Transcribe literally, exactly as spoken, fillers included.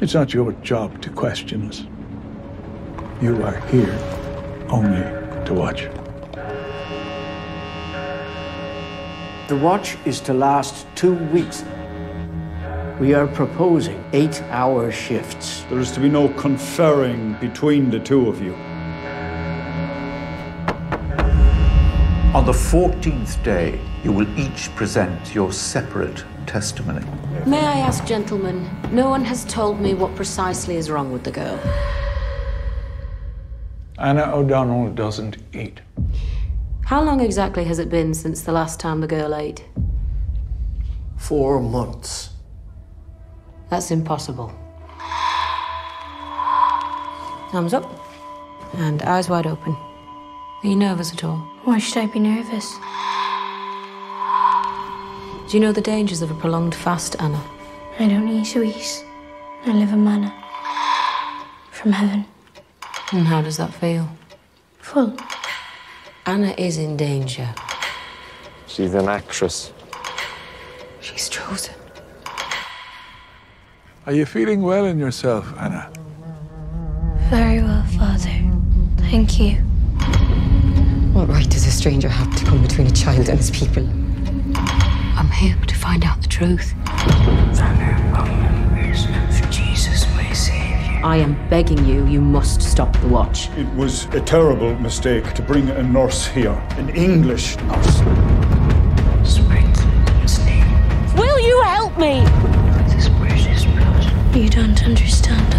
It's not your job to question us. You are here only to watch. The watch is to last two weeks. We are proposing eight-hour shifts. There is to be no conferring between the two of you. On the fourteenth day, you will each present your separate testimony. May I ask, gentlemen, no one has told me what precisely is wrong with the girl. Anna O'Donnell doesn't eat. How long exactly has it been since the last time the girl ate? Four months. That's impossible. Thumbs up. And eyes wide open. Are you nervous at all? Why should I be nervous? Do you know the dangers of a prolonged fast, Anna? I don't eat sweets. I live in manna. From heaven. And how does that feel? Full. Anna is in danger. She's an actress. She's chosen. Are you feeling well in yourself, Anna? Very well, Father. Thank you. What right does a stranger have to come between a child and his people? I'm here to find out the truth. For Jesus, my Savior. I am begging you, you must stop the watch. It was a terrible mistake to bring a nurse here, an English nurse. Sprinkle his name Will you help me? with his precious blood. You don't understand.